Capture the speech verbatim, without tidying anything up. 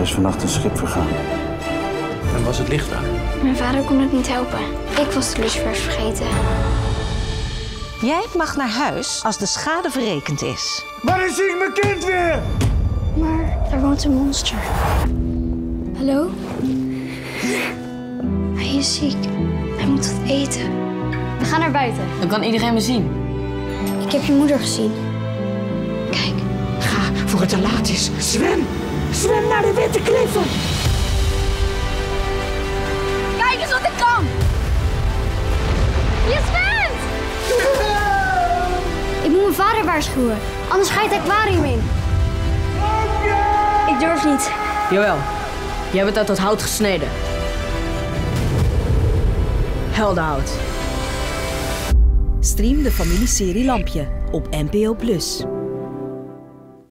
is vannacht een schip vergaan. En was het licht aan? Mijn vader kon het niet helpen. Ik was de lucifers vergeten. Jij mag naar huis als de schade verrekend is. Wanneer zie ik mijn kind weer? Maar er woont een monster. Hallo? Hij is ziek. Hij moet wat eten. We gaan naar buiten. Dan kan iedereen me zien. Ik heb je moeder gezien. Kijk. Ga voor het te laat is. Zwem! Zwem naar de witte kliffen! Kijk eens wat ik kan! Je zwemt! Ik moet mijn vader waarschuwen. Anders ga je het aquarium in. Ik durf niet. Jawel, jij bent uit dat hout gesneden. Heldenhout. Stream de familieserie Lampje op N P O plus.